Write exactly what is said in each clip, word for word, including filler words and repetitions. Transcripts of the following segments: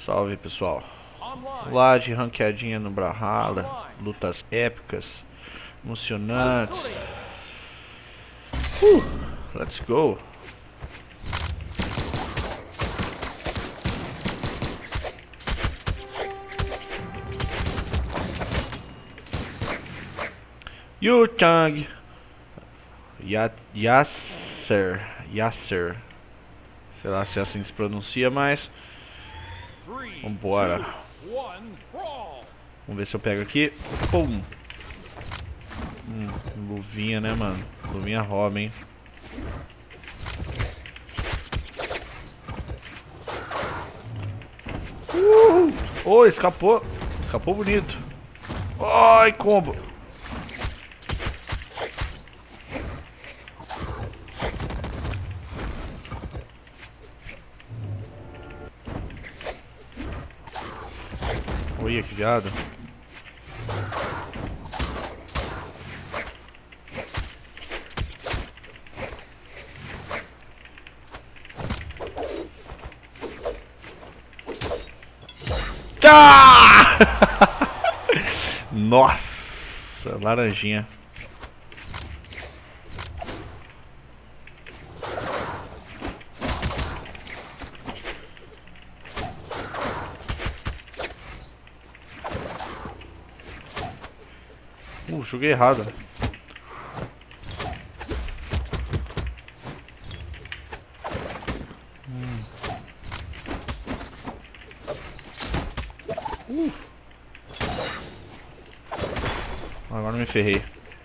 Salve pessoal, vamos lá de ranqueadinha no Brawlhalla, lutas épicas, emocionantes. Uh, let's go. Yu Chang, ya Yasser, Yasser, sei lá se é assim que se pronuncia, mas vambora. Vamos ver se eu pego aqui. Pum. Hum, luvinha, né, mano? Luvinha rouba, hein? Uh! Oh, escapou. Escapou bonito. Ai, combo. Olha que viado. Ah! Nossa, laranjinha. Uh, joguei errado. Hum. Uh. Agora me ferrei.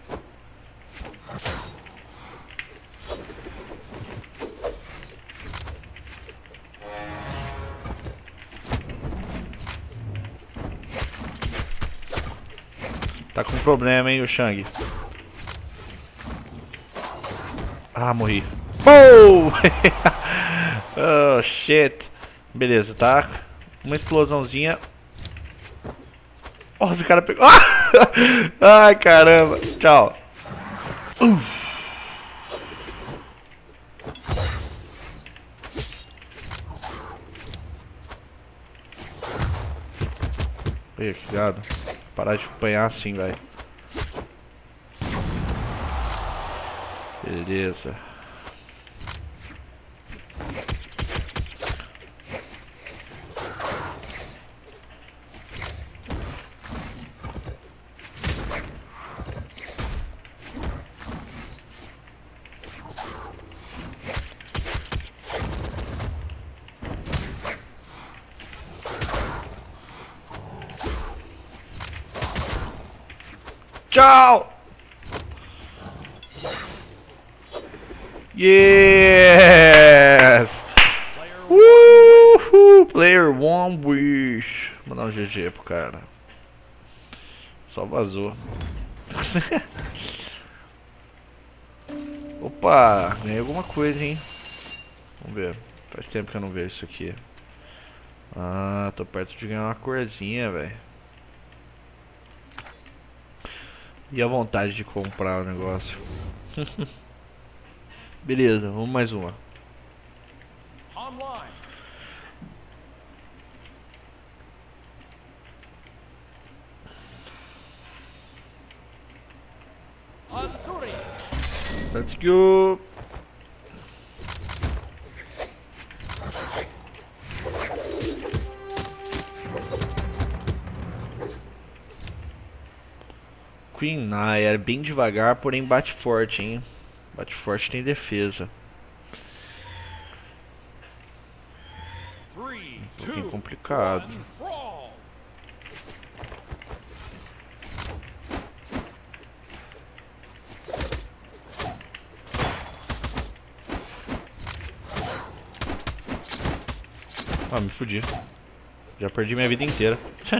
Tá com problema, hein, o Shang. Ah, morri. Oh! Oh, shit. Beleza, tá? Uma explosãozinha. Nossa, o cara pegou. Ai, caramba. Tchau. Uh. Olha que gado. Parar de apanhar assim, velho. Beleza. Tchau! Yes! Uhul! Player one wish. Vou mandar um G G pro cara. Só vazou. Opa! Ganhei alguma coisa, hein? Vamos ver. Faz tempo que eu não vejo isso aqui. Ah, tô perto de ganhar uma corzinha, velho. E a vontade de comprar o negócio. Beleza, vamos mais uma. Let's go. Queen Naya, bem devagar, porém bate forte, hein? Bate forte, tem defesa. Um pouquinho complicado. Ah, me fudi. Já perdi minha vida inteira.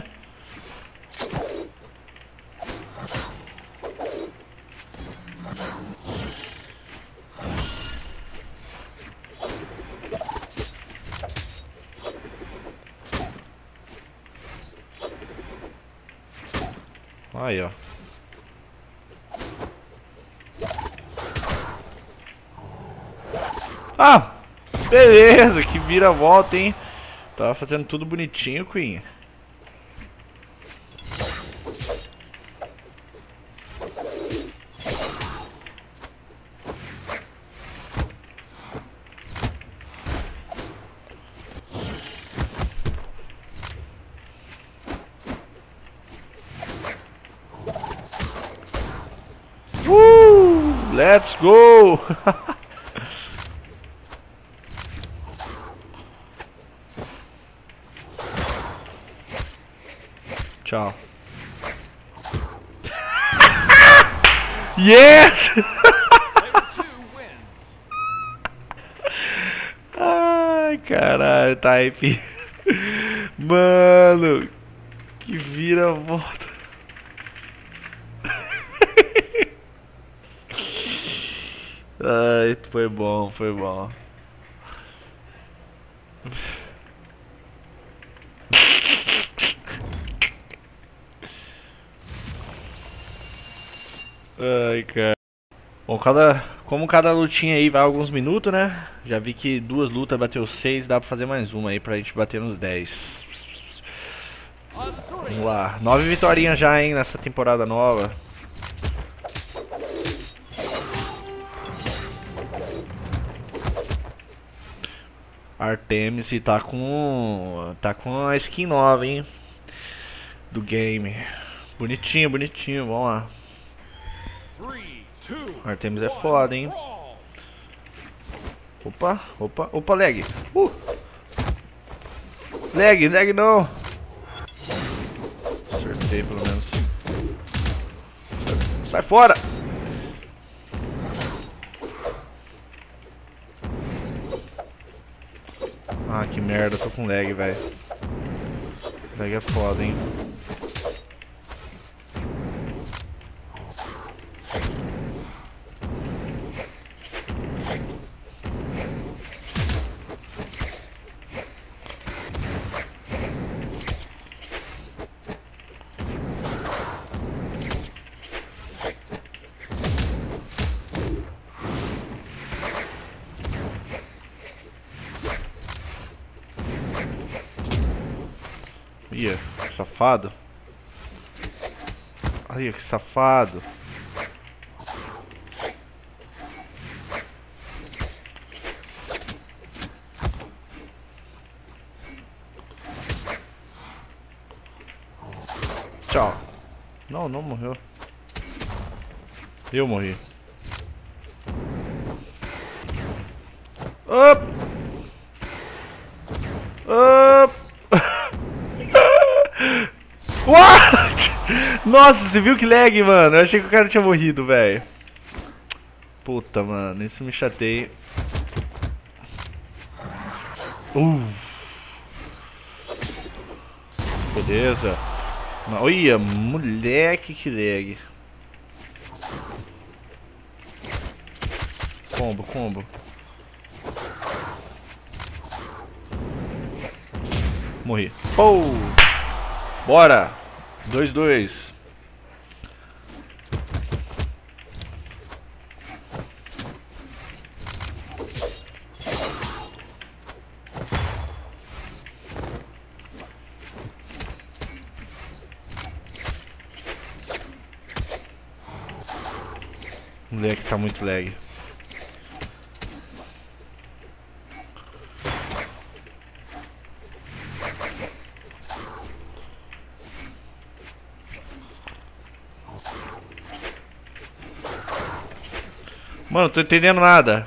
Aí, ó. Ah! Beleza, que vira-volta, hein? Tava fazendo tudo bonitinho, Queen. Uh, let's go! Tchau. Yes! Ai, caralho, type. Mano, que vira-volta. Ai, foi bom, foi bom. Ai, cara. Bom, cada, como cada lutinha aí vai alguns minutos, né? Já vi que duas lutas bateu seis, dá pra fazer mais uma aí pra gente bater nos dez. Vamos lá, nove vitórias já, hein, nessa temporada nova. Artemis tá com tá com a skin nova, hein, do game. Bonitinho, bonitinho, vamos lá. Artemis é foda, hein. Opa, opa, opa, lag. Uh. Lag, lag não. Acertei pelo menos. Sai fora. Ah, que merda, tô com lag, velho. Lag é foda, hein. Ia, safado. Ai, que safado. Tchau. Não, não morreu. Eu morri. Up! Up! What? Nossa, você viu que lag, mano? Eu achei que o cara tinha morrido, velho. Puta, mano, isso me chateia. Uh. Beleza. Olha, moleque, que lag. Combo, combo. Morri. Oh! Bora! dois dois. O moleque tá muito lag. Mano, tô entendendo nada.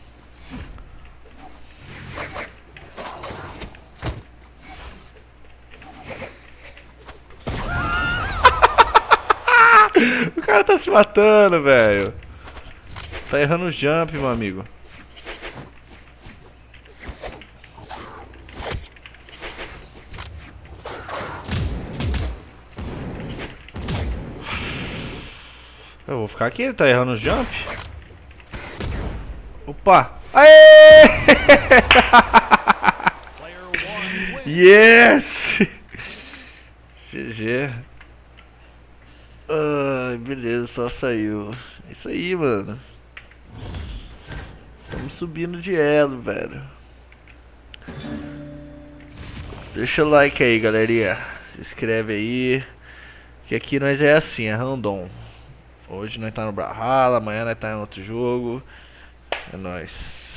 O cara tá se matando, velho. Tá errando o jump, meu amigo. Eu vou ficar aqui, ele tá errando o jump. Opa! Aê! Yes! G G. Ai, beleza, só saiu. É isso aí, mano. Estamos subindo de elo, velho. Deixa o like aí, galerinha. Se inscreve aí. Que aqui nós é assim, é random. Hoje nós tá no Brawlhalla, amanhã nós tá em outro jogo. É nóis.